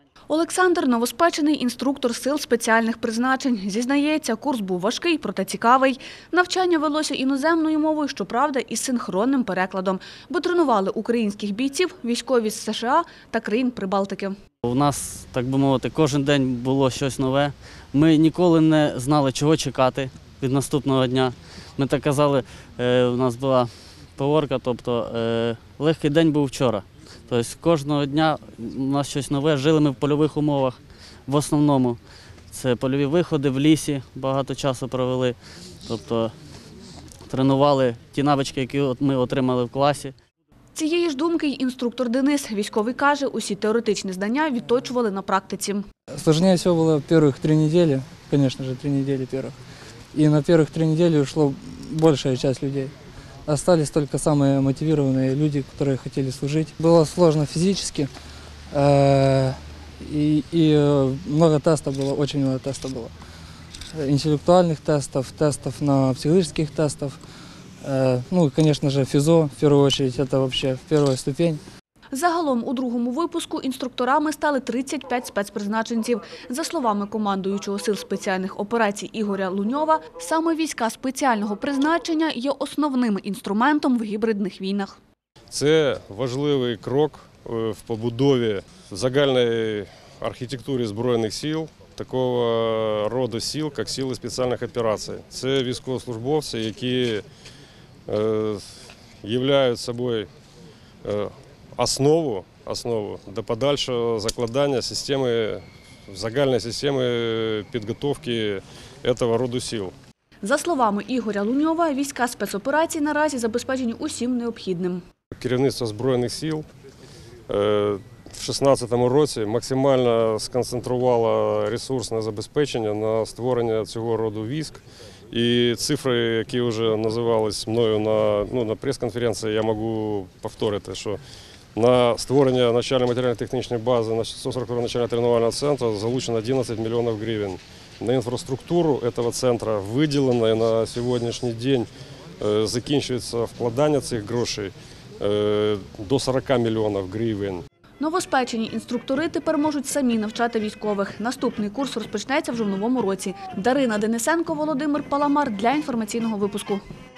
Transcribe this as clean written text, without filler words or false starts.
Олександр – новоспечений інструктор сил спеціальних призначень. Зізнається, курс був важкий, проте цікавий. Навчання велося іноземною мовою, щоправда, із синхронним перекладом, бо тренували українських бійців військові з США та країн Прибалтики. У нас, так би мовити, кожен день було щось нове. Ми ніколи не знали, чого чекати від наступного дня. Ми так казали, у нас була поговорка, тобто легкий день був вчора. Тобто кожного дня у нас щось нове, жили ми в польових умовах. В основному це польові виходи в лісі, багато часу провели. Тобто тренували ті навички, які ми отримали в класі. Цієї ж думки й інструктор Денис. Військовий каже, усі теоретичні знання відточували на практиці. Сложнее всего было первых 3 недели, конечно же, 3 недели первых. И на первых 3 недели ушло большая часть людей. Остались только самые мотивированные люди, которые хотели служить. Было сложно физически, и много тестов было, очень много тестов было. Интеллектуальных тестов, тестов на психологических тестов. Ну и, конечно же, физо, в первую очередь, это вообще первая ступень. Загалом у другому випуску інструкторами стали 35 спецпризначенців. За словами командуючого Сил спеціальних операцій Ігоря Луньова, саме війська спеціального призначення є основним інструментом в гібридних війнах. Це важливий крок в побудові загальної архітектури Збройних сил, такого роду сил, як сили спеціальних операцій. Це військовослужбовці, які являють собою основу до подальшого закладання загальної системи підготовки цього роду сил. За словами Ігоря Луньова, війська спецоперацій наразі забезпечені усім необхідним. Керівництво Збройних сил в 2016 році максимально сконцентрувало ресурсне забезпечення на створення цього роду військ. І цифри, які вже називались мною на прес-конференції, я можу повторити, що на створення начальної матеріально-технічної бази на 142-го начального тренувального центру залучено 11 мільйонів гривень. На інфраструктуру цього центру виділено і на сьогоднішній день закінчується вкладання цих грошей до 40 мільйонів гривень. Новоспечені інструктори тепер можуть самі навчати військових. Наступний курс розпочнеться вже в новому році. Дарина Денисенко, Володимир Паламар для інформаційного випуску.